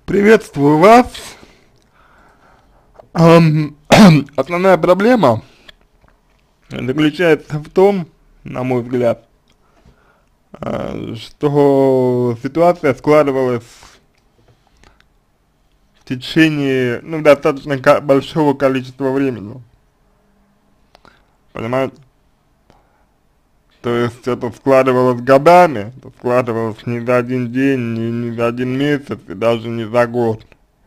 Приветствую вас. Основная проблема заключается в том, на мой взгляд, что ситуация складывалась в течение, достаточно большого количества времени, понимаете? То есть это складывалось годами, это складывалось не за один день, не за один месяц и даже не за год.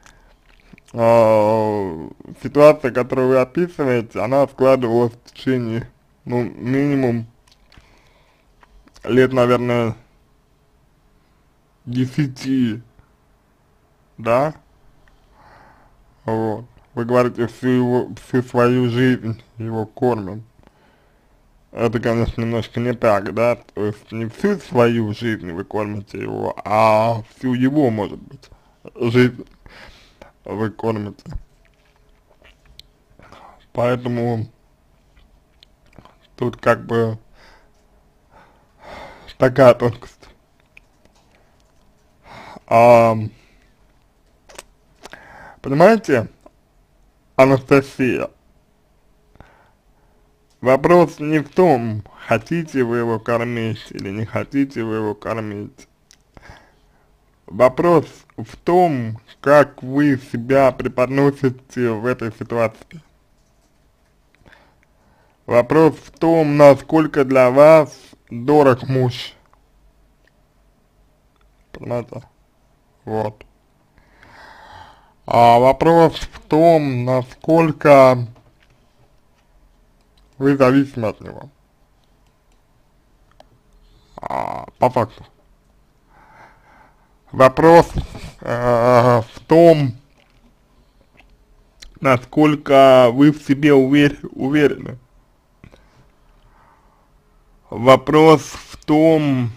Ситуация, которую вы описываете, она складывалась в течение, минимум лет, наверное, 10, да? Вот. Вы говорите, всю свою жизнь его кормят. Это, конечно, немножко не так, да? То есть не всю свою жизнь вы кормите его, а всю его, может быть, жизнь вы кормите. Поэтому тут как бы такая тонкость. Понимаете, Анастасия, вопрос не в том, хотите вы его кормить или не хотите вы его кормить. Вопрос в том, как вы себя преподносите в этой ситуации. Вопрос в том, насколько для вас дорог муж. Понимаете? Вот. А вопрос в том, насколько вы зависимы от него. По факту. Вопрос в том, насколько вы в себе уверены. Вопрос в том,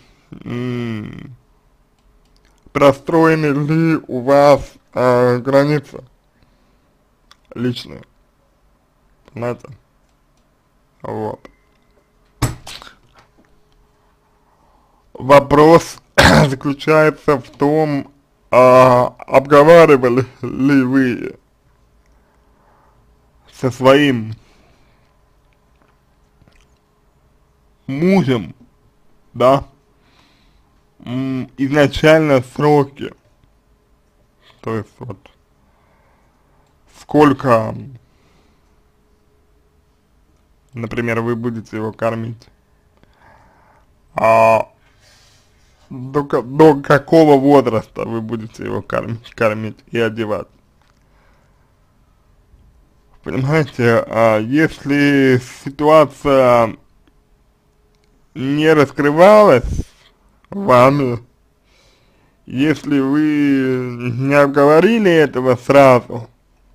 простроены ли у вас границы личные. Понимаете? Вот. Вопрос заключается в том, обговаривали ли вы со своим мужем, да, изначально сроки, то есть вот сколько, например, вы будете его кормить, до какого возраста вы будете его кормить и одевать. Понимаете, если ситуация не раскрывалась вами, если вы не обговорили этого сразу,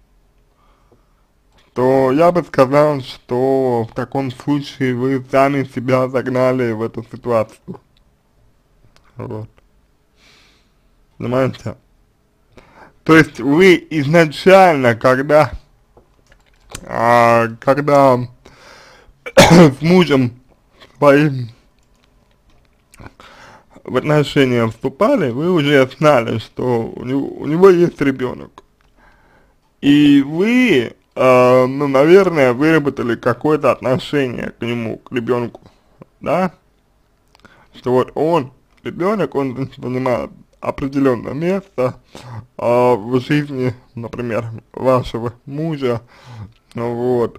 то я бы сказал, что в таком случае вы сами себя загнали в эту ситуацию. Вот. Понимаете? То есть вы изначально, когда с мужем своим в отношения вступали, вы уже знали, что у него есть ребенок. И вы, наверное, выработали какое-то отношение к нему, к ребенку, да? Что вот ребенок, он занимает определенное место в жизни, например, вашего мужа, вот.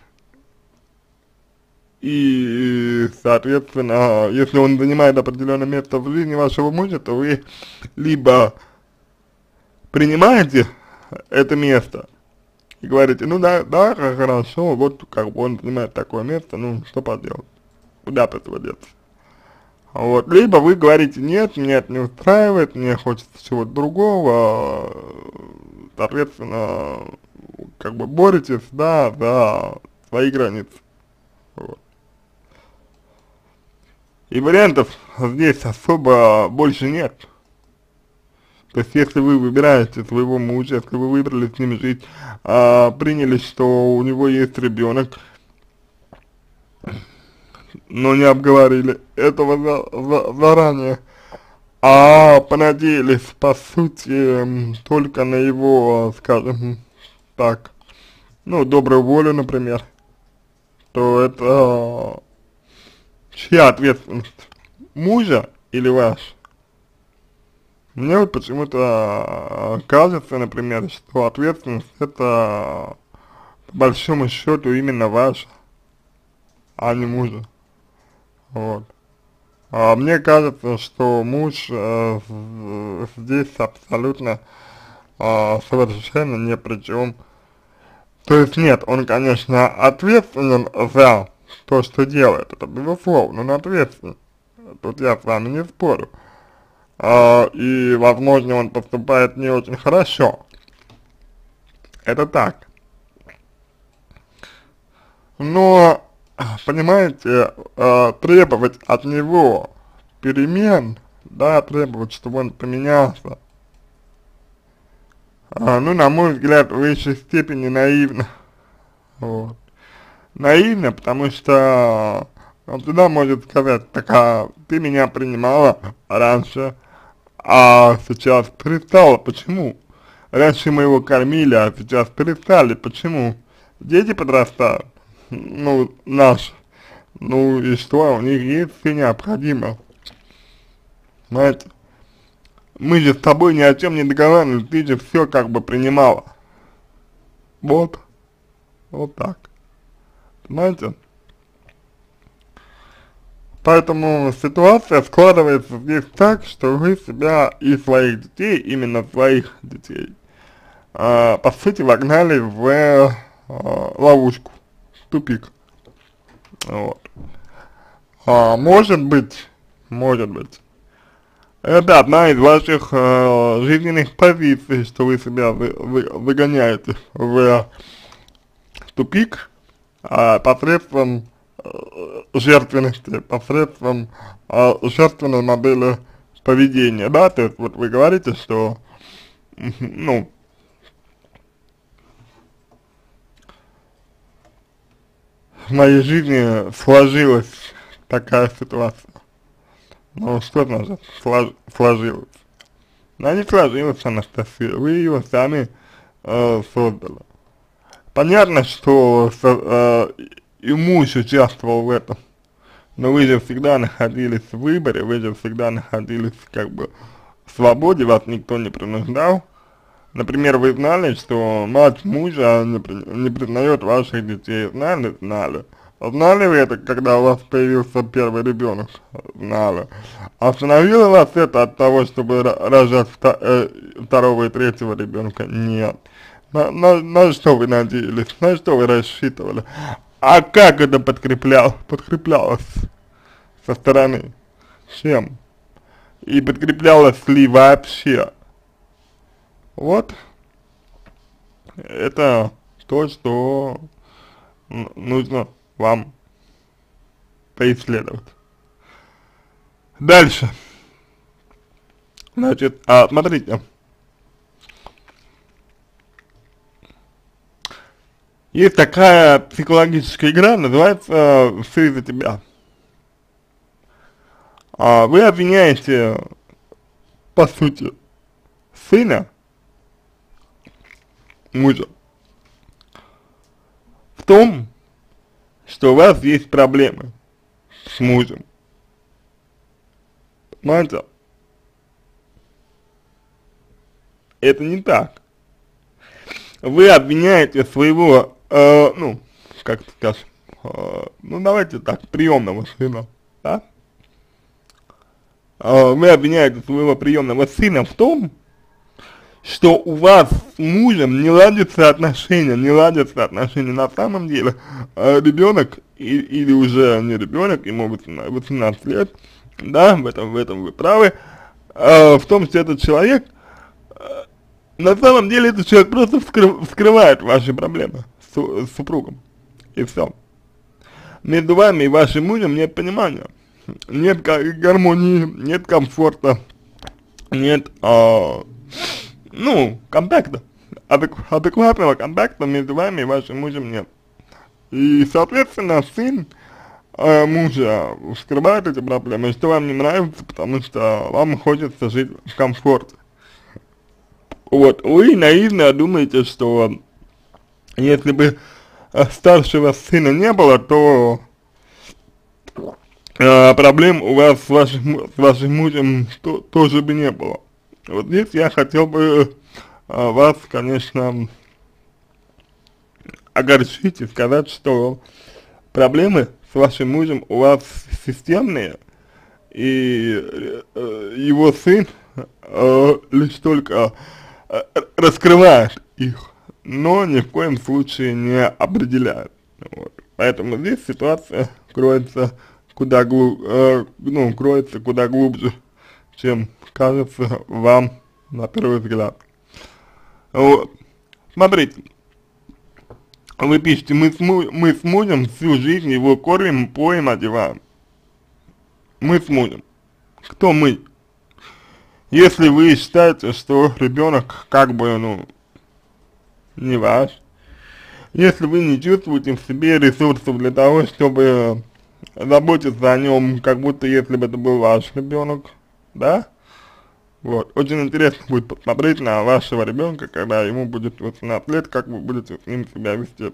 И, соответственно, если он занимает определенное место в жизни вашего мужа, то вы либо принимаете это место и говорите, ну да, хорошо, вот как бы он занимает такое место, ну что поделать, куда от этого деться. Вот, либо вы говорите, нет, меня это не устраивает, мне хочется чего-то другого, соответственно, как бы боретесь, да, за свои границы. Вот. И вариантов здесь особо больше нет. То есть, если вы выбираете своего мужа, если вы выбрали с ним жить, приняли, что у него есть ребенок, но не обговорили этого заранее, а понадеялись, по сути, только на его, скажем так, ну, добрую волю, например, то это чья ответственность? Мужа или ваша? Мне вот почему-то кажется, например, что ответственность это по большому счету именно ваша, а не мужа. Вот. А мне кажется, что муж здесь абсолютно совершенно ни при чем. То есть нет, он, конечно, ответственен за то, что делает, это безусловно, он ответственен. Тут я с вами не спорю. И, возможно, он поступает не очень хорошо. Это так. Но, понимаете, требовать от него перемен, да, требовать, чтобы он поменялся, ну, на мой взгляд, в высшей степени наивно. Вот. Наивно, потому что он всегда может сказать, так, а ты меня принимала раньше, а сейчас перестала, почему? Раньше мы его кормили, а сейчас перестали, почему? Дети подрастают, ну, наши, ну и что, у них есть все необходимое, знаете? Мы же с тобой ни о чем не договаривались, ты же все как бы принимала. Вот, вот так, понимаете? Поэтому ситуация складывается здесь так, что вы себя и своих детей, именно своих детей, по сути вогнали в ловушку, в тупик. Вот. Может быть, это одна из ваших жизненных позиций, что вы себя выгоняете в тупик посредством жертвенности, посредством жертвенной модели поведения, да, то есть вот вы говорите, что, ну, в моей жизни сложилась такая ситуация. Ну, что значит сложилась? Она не сложилась, Анастасия, вы ее сами создали. Понятно, что и муж участвовал в этом, но вы же всегда находились в выборе, вы же всегда находились как бы в свободе, вас никто не принуждал. Например, вы знали, что мать мужа не признает ваших детей, знали? Знали вы это, когда у вас появился первый ребенок? Знали. Остановило вас это от того, чтобы рожать второго и третьего ребенка? Нет. На что вы надеялись, на что вы рассчитывали? А как это подкреплялось со стороны? Чем? И подкреплялось ли вообще? Вот, это то, что нужно вам поисследовать. Дальше. Значит, смотрите. Есть такая психологическая игра, называется «Все из-за тебя». Вы обвиняете, по сути, сына, мужа, в том, что у вас есть проблемы с мужем. Понимаете? Это не так. Вы обвиняете своего, ну, как скажем, ну давайте так, приемного сына, да? Вы обвиняете своего приемного сына в том, что у вас с мужем не ладятся отношения, на самом деле ребенок или уже не ребенок, ему 18 лет, да, в этом вы правы, в том, что этот человек, на самом деле этот человек просто вскрывает ваши проблемы с супругом, и все. Между вами и вашим мужем нет понимания, нет гармонии, нет комфорта, нет, ну, контакта, адекватного контакта между вами и вашим мужем нет. И, соответственно, сын мужа скрывает эти проблемы, что вам не нравится, потому что вам хочется жить в комфорте. Вот, вы наивно думаете, что если бы старшего сына не было, то проблем у вас с вашим мужем тоже бы не было. Вот здесь я хотел бы вас, конечно, огорчить и сказать, что проблемы с вашим мужем у вас системные, и его сын лишь только раскрывает их, но ни в коем случае не определяет. Вот. Поэтому здесь ситуация кроется куда кроется куда глубже, чем кажется вам на первый взгляд. Вот. Смотрите, вы пишете, мы с мужем всю жизнь его кормим, поем, одеваем. Мы с мужем. Кто мы? Если вы считаете, что ребенок как бы, не ваш, если вы не чувствуете в себе ресурсов для того, чтобы заботиться о нем, как будто если бы это был ваш ребенок, да? Вот, очень интересно будет посмотреть на вашего ребенка, когда ему будет 18 лет, как вы будете с ним себя вести.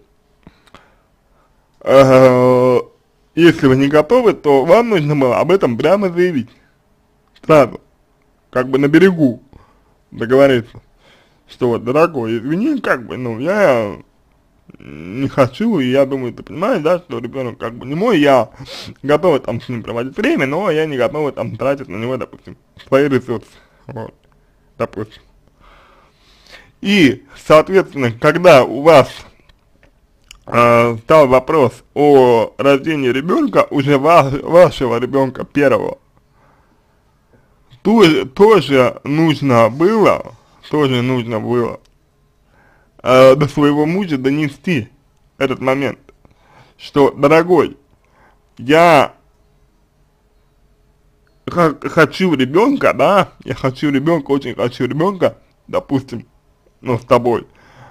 Если вы не готовы, то вам нужно было об этом прямо заявить, сразу, как бы на берегу договориться, что вот, дорогой, извини, как бы, я не хочу, и я думаю, ты понимаешь, да, что ребенок как бы не мой, я готова там с ним проводить время, но я не готова там тратить на него, допустим, свои ресурсы, вот, допустим. И, соответственно, когда у вас стал вопрос о рождении ребенка, уже вашего ребенка первого, тоже нужно было до своего мужа донести этот момент, что, дорогой, я хочу ребенка, да, я хочу ребенка, очень хочу ребенка, допустим, с тобой,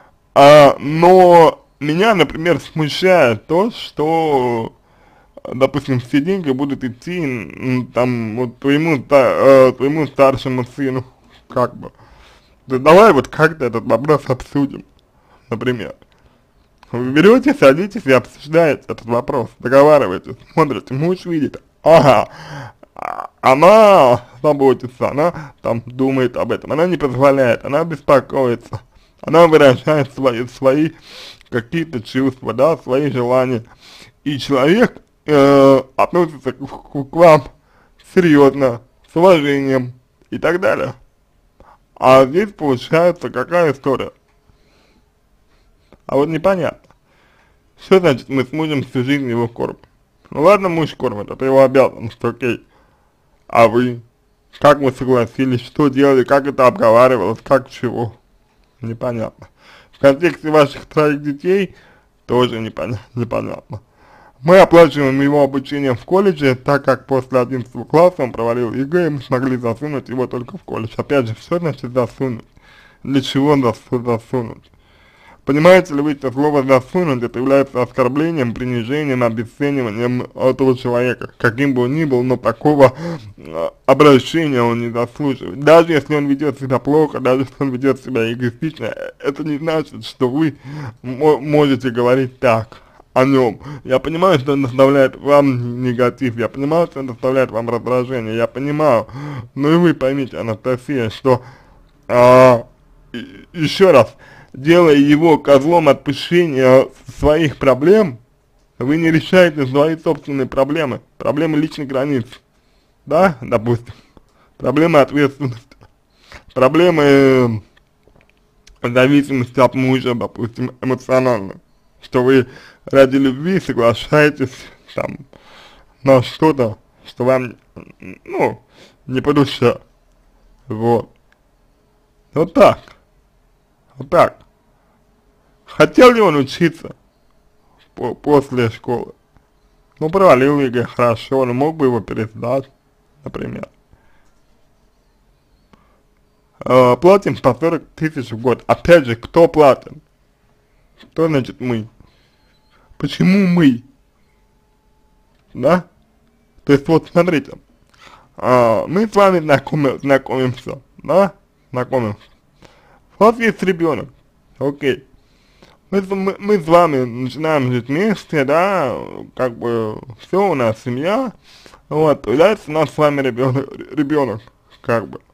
но меня, например, смущает то, что, допустим, все деньги будут идти, там, вот твоему старшему сыну, как бы. Да давай вот как-то этот вопрос обсудим, например. Вы берете, садитесь и обсуждаете этот вопрос, договариваетесь, смотрите, муж видит, ага, она заботится, она там думает об этом, она не позволяет, она беспокоится, она выражает свои какие-то чувства, да, свои желания, и человек относится к вам серьезно, с уважением и так далее. А здесь получается какая история? А вот непонятно. Что значит мы с мужем всю жизнь его кормим? Ну ладно, муж кормит, это его обязанность, окей. А вы? Как вы согласились, что делали, как это обговаривалось, как чего? Непонятно. В контексте ваших 3 детей тоже непонятно. Мы оплачиваем его обучение в колледже, так как после 11 класса он провалил ЕГЭ, и мы смогли засунуть его только в колледж. Опять же, что значит засунуть? Для чего засунуть? Понимаете ли вы, что слово «засунуть» это является оскорблением, принижением, обесцениванием этого человека, каким бы он ни был, но такого обращения он не заслуживает. Даже если он ведет себя плохо, даже если он ведет себя эгоистично, это не значит, что вы можете говорить так о нем. Я понимаю, что он доставляет вам негатив, я понимаю, что он доставляет вам раздражение, я понимаю, но и вы поймите, Анастасия, что еще раз, делая его козлом отпущения своих проблем, вы не решаете свои собственные проблемы личных границ, да, допустим, проблемы ответственности, проблемы зависимости от мужа, допустим, эмоционально, что вы ради любви соглашаетесь там на что-то, что вам, не по душе, вот так. Хотел ли он учиться после школы? Провалил ЕГЭ, хорошо, он мог бы его пересдать, например. Платим по 40 тысяч в год. Опять же, кто платит? Что значит мы? Почему мы? да? То есть вот смотрите, мы с вами знакомимся, да, знакомимся. У вас есть ребенок, окей. Мы с вами начинаем жить вместе, да, как бы все, у нас семья, вот, появляется у нас с вами ребенок, как бы.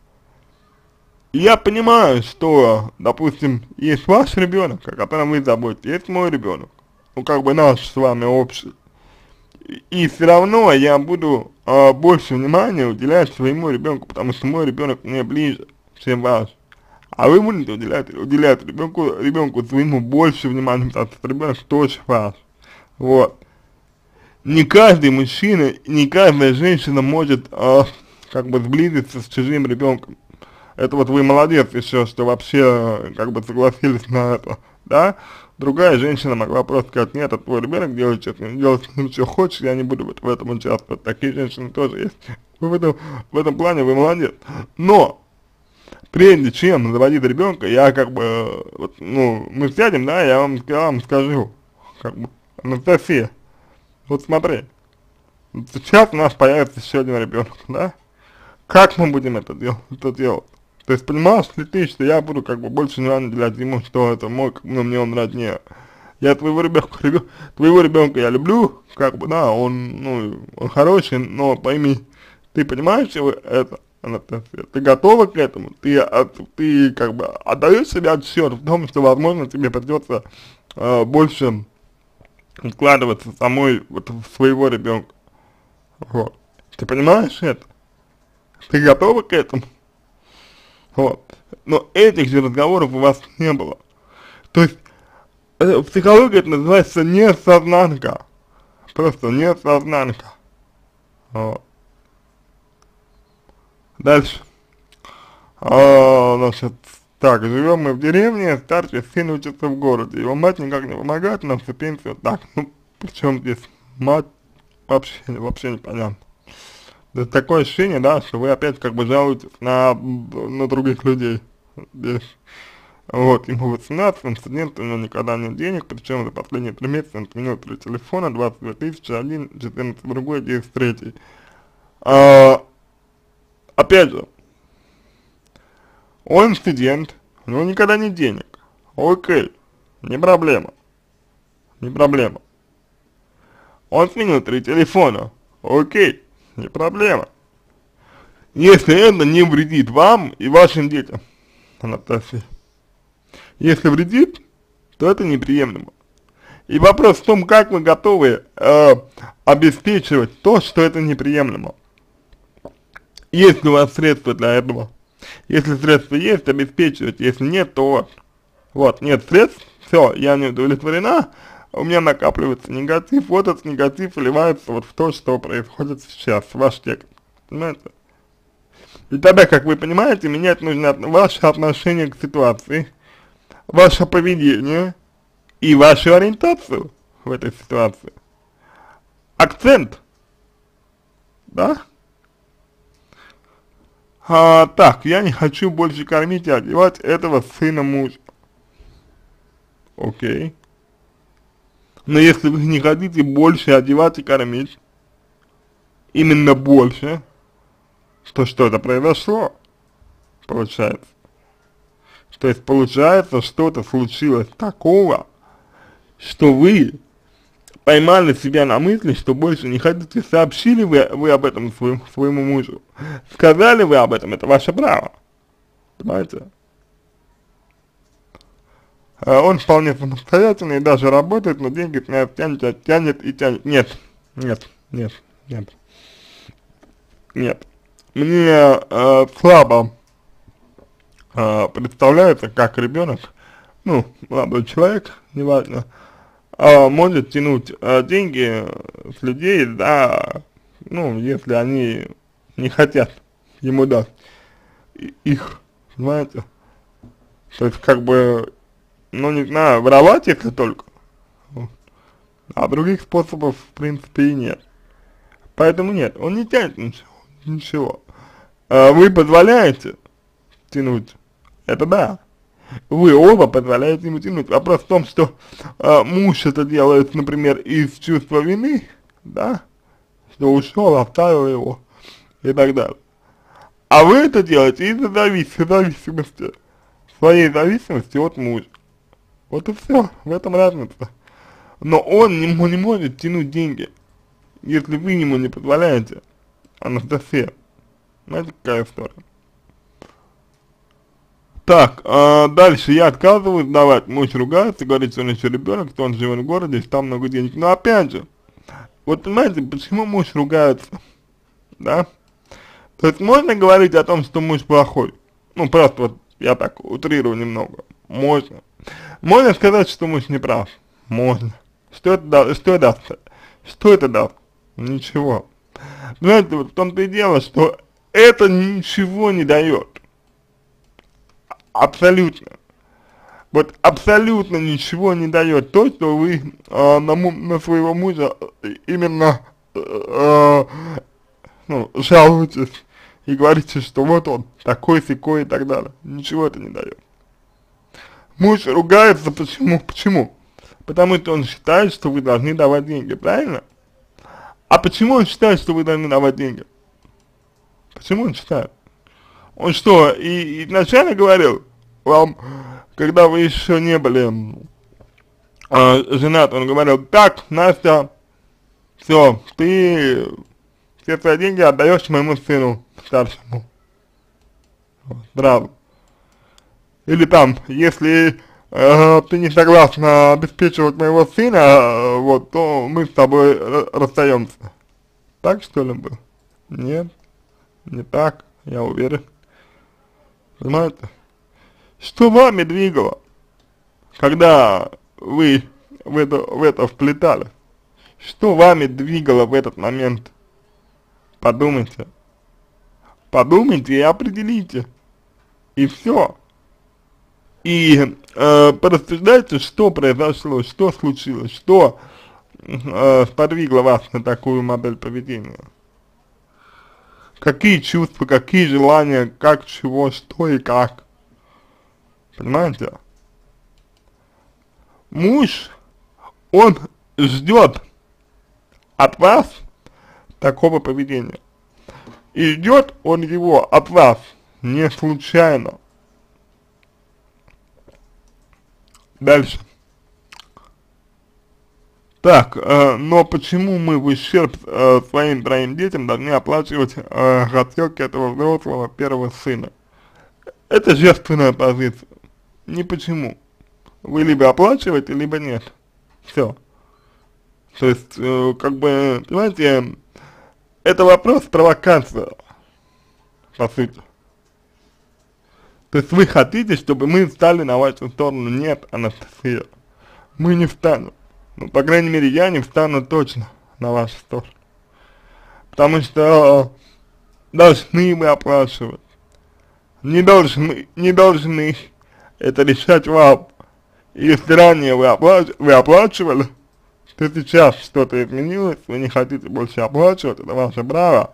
И я понимаю, что, допустим, есть ваш ребенок, о котором вы заботитесь, есть мой ребенок, ну, как бы наш с вами общий. И все равно я буду больше внимания уделять своему ребенку, потому что мой ребенок мне ближе, чем ваш. А вы будете уделять ребенку своему больше внимания, потому что ребенок тоже ваш. Вот. Не каждый мужчина, не каждая женщина может как бы сблизиться с чужим ребенком. Это вот вы молодец еще, что вообще как бы согласились на это, да? Другая женщина могла просто сказать, нет, это твой ребенок, делай с ним что хочешь, я не буду в этом участвовать. Такие женщины тоже есть. Вы в этом плане вы молодец. Но прежде чем заводить ребенка, я как бы, вот, ну, мы сядем, да, я вам скажу, как бы, Анастасия, вот смотри, вот сейчас у нас появится еще один ребенок, да? Как мы будем это делать? То есть понимаешь ли ты, что я буду как бы больше внимания уделять ему, что это мой, ну, мне он роднее. Я твоего ребенка я люблю, как бы, да, он хороший, но пойми, ты понимаешь это, Анастасия, ты готова к этому, ты как бы отдаешь себе отчет в том, что, возможно, тебе придется больше вкладываться самой вот в своего ребенка. Вот. Ты понимаешь это? Ты готова к этому? Вот. Но этих же разговоров у вас не было. То есть, в психологии это называется несознанка. Просто несознанка. Вот. Дальше. Значит, так, живем мы в деревне, старший сын учится в городе. Его мать никак не помогает, нам всю пенсию. Так, ну, причем здесь мать вообще непонятно. То есть такое ощущение, да, что вы опять как бы жалуетесь на других людей здесь. Вот, ему 18, он студент, у него никогда нет денег, причем за последние 3 месяца он сменил 3 телефона, 22 тысячи, 14 другой, 10 третий. Опять же, он студент, у него никогда нет денег. Окей, не проблема. Не проблема. Он сменил 3 телефона. Окей, не проблема. Если это не вредит вам и вашим детям, Анастасия. Если вредит, то это неприемлемо. И вопрос в том, как вы готовы обеспечивать то, что это неприемлемо. Есть ли у вас средства для этого? Если средства есть, обеспечивать. Если нет, то вот, нет средств, все, я не удовлетворена, у меня накапливается негатив, вот этот негатив вливается вот в то, что происходит сейчас, в ваш текст, понимаете? И тогда, как вы понимаете, менять нужно ваше отношение к ситуации, ваше поведение и вашу ориентацию в этой ситуации. Акцент, да? Так, я не хочу больше кормить и одевать этого сына мужа. Окей. Но если вы не хотите больше одевать и кормить, именно больше, то что-то произошло, получается. То есть получается, что-то случилось такого, что вы поймали себя на мысли, что больше не хотите. Сообщили вы об этом своему мужу, сказали вы об этом, это ваше право, понимаете? Он вполне самостоятельный и даже работает, но деньги тянет и тянет. Нет, нет, нет, нет, нет. Мне слабо представляется, как ребенок, ну, молодой человек, неважно, может тянуть деньги с людей, да, ну, если они не хотят ему дать их, понимаете? То есть, как бы, ну, не знаю, воровать, если только, а других способов, в принципе, и нет. Поэтому нет, он не тянет ничего. Вы позволяете тянуть, это да. Вы оба позволяете ему тянуть. Вопрос в том, что муж это делает, например, из чувства вины, да, что ушел, оставил его и так далее. А вы это делаете из-за зависимости, своей зависимости от мужа. Вот и все, в этом разница. Но он не может тянуть деньги, если вы ему не позволяете. Анастасия, знаете, какая история? Так, дальше я отказываюсь давать, муж ругается, говорит, что он еще ребенок, что он живет в городе, что там много денег. Но опять же, вот понимаете, почему муж ругается, да? То есть можно говорить о том, что муж плохой? Ну, просто вот я так утрирую немного. Можно. Можно сказать, что муж не прав? Можно. Что это даст? Что это даст? Ничего. Знаете, вот в том-то и дело, что это ничего не дает. Абсолютно. Вот абсолютно ничего не дает то, что вы на своего мужа именно ну, жалуетесь и говорите, что вот он такой-сякой и так далее. Ничего это не дает. Муж ругается, почему? Потому что он считает, что вы должны давать деньги, правильно? А почему он считает, что вы должны давать деньги? Почему он считает? Он что, и вначале говорил вам, когда вы еще не были женаты, он говорил, так, Настя, все, ты все свои деньги отдаешь моему сыну старшему. Сразу. Или там, если ты не согласна обеспечивать моего сына, вот, то мы с тобой расстаемся. Так что ли было? Нет, не так, я уверен. Понимаете? Что вами двигало, когда вы в это вплетали? Что вами двигало в этот момент? Подумайте. Подумайте и определите. И все. И порассуждайте, что произошло, что случилось, что сподвигло вас на такую модель поведения. Какие чувства, какие желания, как, чего, что и как. Понимаете? Муж, он ждет от вас такого поведения. И ждет он его от вас не случайно. Дальше. Так, но почему мы в ущерб своим троим детям должны оплачивать хотелки этого взрослого первого сына? Это женственная позиция. Ни почему. Вы либо оплачиваете, либо нет. Все. То есть, как бы, понимаете, это вопрос провокации, по сути. То есть вы хотите, чтобы мы встали на вашу сторону? Нет, Анастасия. Мы не встанем. Ну, по крайней мере, я не встану точно на вашу сторону. Потому что должны мы оплачивать. Не должны это решать вам. Если ранее вы оплачивали, то сейчас что-то изменилось, вы не хотите больше оплачивать, это ваше право.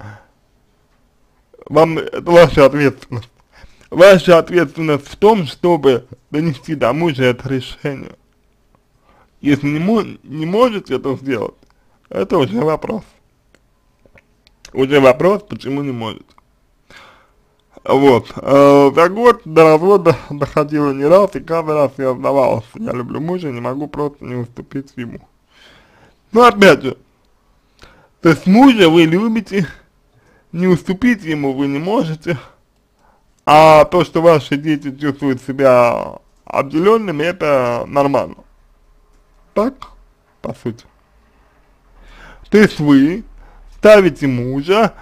Это ваша ответственность. Ваша ответственность в том, чтобы донести до мужа это решение. Если не можете это сделать, это уже вопрос. Уже вопрос, почему не можете. Вот. За год до развода доходило не раз, и каждый раз я сдавался. Я люблю мужа, не могу просто не уступить ему. Но опять же, то есть мужа вы любите, не уступить ему вы не можете, а то, что ваши дети чувствуют себя обделенными, это нормально. Так, по сути. То есть вы ставите мужа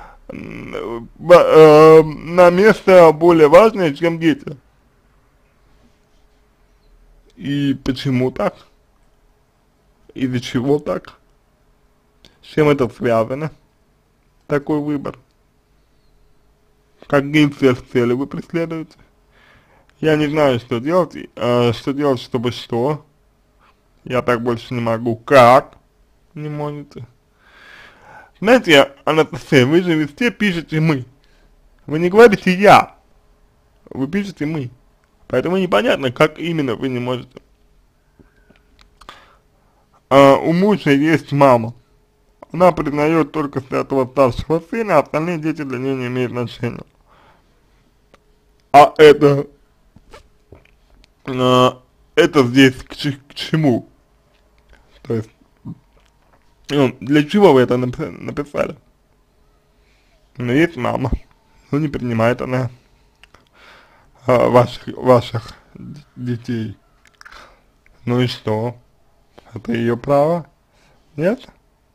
на место более важное, чем дети. И почему так? Из-за чего так? С чем это связано? Такой выбор. Какие цели вы преследуете? Я не знаю, что делать, чтобы что. Я так больше не могу. Как? Не можете. Знаете, Анастасия, вы же везде пишете «мы». Вы не говорите «я». Вы пишете «мы». Поэтому непонятно, как именно вы не можете. У мужа есть мама. она признает только этого старшего сына, а остальные дети для нее не имеют значения. А это здесь к чему? То есть, ну, для чего вы это написали? Ну, есть мама, ну, не принимает она ваших детей. Ну и что? Это ее право? Нет?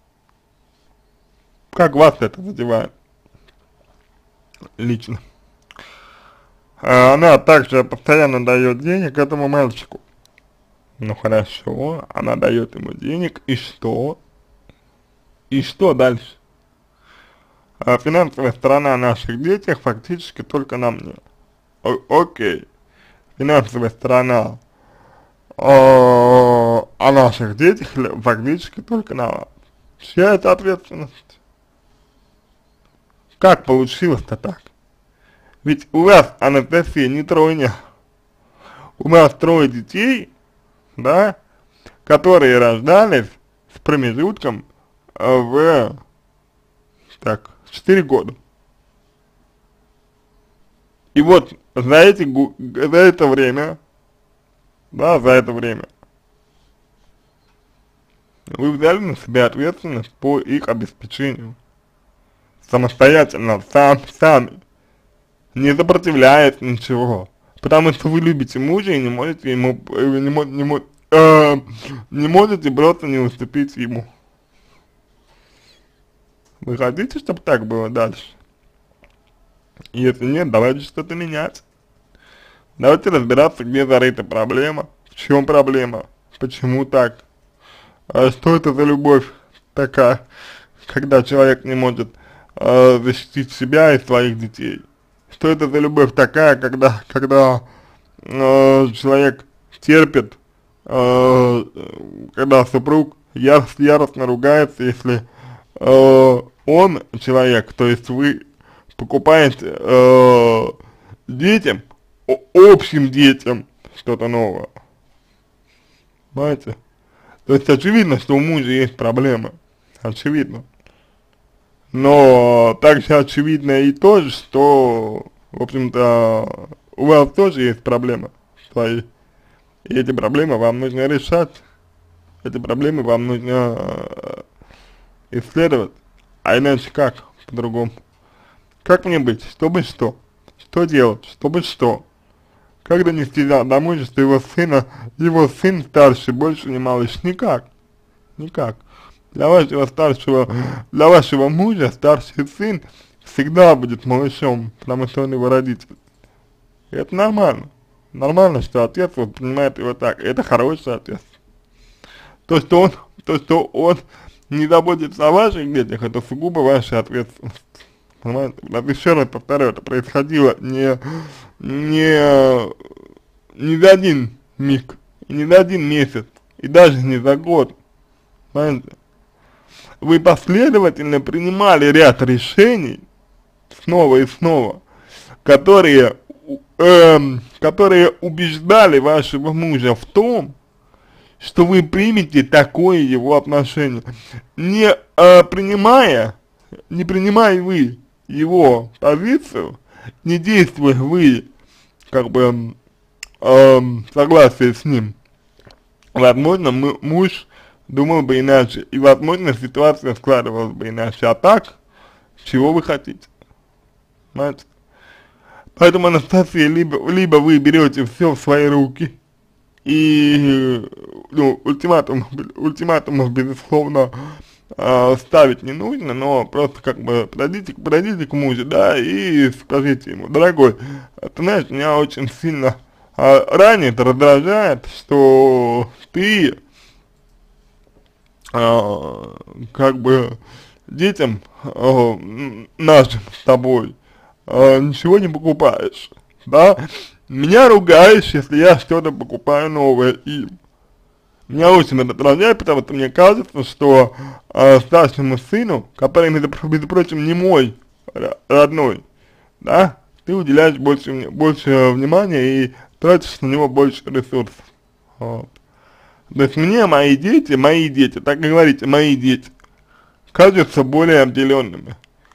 Как вас это задевает? Лично. Она также постоянно дает денег этому мальчику. Ну хорошо, она дает ему денег, и что? И что дальше? Финансовая сторона о наших детях фактически только на мне. Окей. Финансовая сторона о наших детях фактически только на вас. Чья это ответственность? Как получилось-то так? Ведь у вас, Анастасия, не тройня. У вас 3 детей, да, которые рождались с промежутком в 4 года. И вот за это время, да, за это время вы взяли на себя ответственность по их обеспечению. Самостоятельно, сами. Не сопротивляясь ничего. Потому что вы любите мужа и не можете ему, не можете просто не уступить ему. Вы хотите, чтобы так было дальше? Если нет, давайте что-то менять. Давайте разбираться, где зарыта проблема, в чем проблема, почему так, что это за любовь такая, когда человек не может защитить себя и своих детей. Что это за любовь такая, когда человек терпит, когда супруг яростно ругается, если он, человек, то есть вы, покупаете детям, общим детям что-то новое. Понимаете? То есть очевидно, что у мужа есть проблемы. Очевидно. Но также очевидно и то, что, в общем-то, у вас тоже есть проблемы свои. И эти проблемы вам нужно решать. Эти проблемы вам нужно исследовать. А иначе как? По-другому. Как мне быть? Чтобы что? Что делать? Чтобы что? Как донести домой, что его сын старший, больше не малыш? Никак. Никак. Для вашего мужа старший сын всегда будет малышом, потому что он его родитель. И это нормально. Нормально, что отец воспринимает его так. Это хороший отец. То, что он не заботится о ваших детях, это сугубо ваша ответственность. Понимаете? Еще раз повторю, это происходило не за один миг, не за один месяц, и даже не за год. Понимаете? Вы последовательно принимали ряд решений, снова и снова, которые убеждали вашего мужа в том, что вы примете такое его отношение. Не принимая вы его позицию, не действуя вы, как бы, согласие с ним, возможно, муж думал бы иначе, и, возможно, ситуация складывалась бы иначе. А так, чего вы хотите? Понимаете? Поэтому, Анастасия, либо вы берете все в свои руки, и, ну, ультиматумов, безусловно, ставить не нужно, но просто как бы подойдите к мужу, да, и скажите ему: дорогой, ты знаешь, меня очень сильно ранит, раздражает, что ты как бы детям нашим с тобой ничего не покупаешь, да, меня ругаешь, если я что-то покупаю новое им. Меня очень это раздражает, потому что мне кажется, что старшему сыну, который, между прочим, не мой родной, да, ты уделяешь больше внимания и тратишь на него больше ресурсов. Вот. То есть мне мои дети, так и говорите, мои дети, кажутся более обделенными.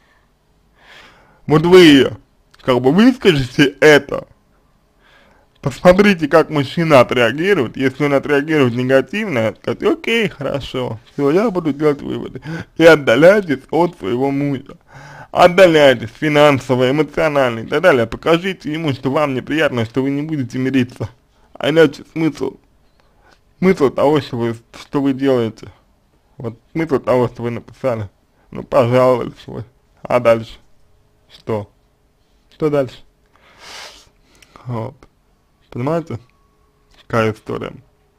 Вот вы, как бы, выскажете это, посмотрите, как мужчина отреагирует. Если он отреагирует негативно, скажите: окей, хорошо, все, я буду делать выводы. И отдаляйтесь от своего мужа. Отдаляйтесь финансово, эмоционально и так далее. Покажите ему, что вам неприятно, что вы не будете мириться. А иначе смысл того, что вы делаете. Вот смысл того, что вы написали. Ну, пожаловались вы. А дальше? Что? Что дальше? Вот. Понимаете? Какая история.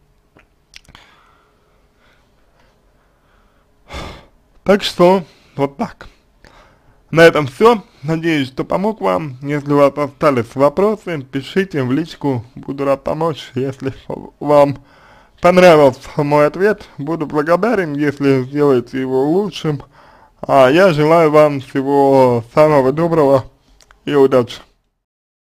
Так что, вот так. На этом все. Надеюсь, что помог вам. Если у вас остались вопросы, пишите в личку. Буду рад помочь. Если вам понравился мой ответ, буду благодарен, если сделаете его лучшим. А я желаю вам всего самого доброго и удачи.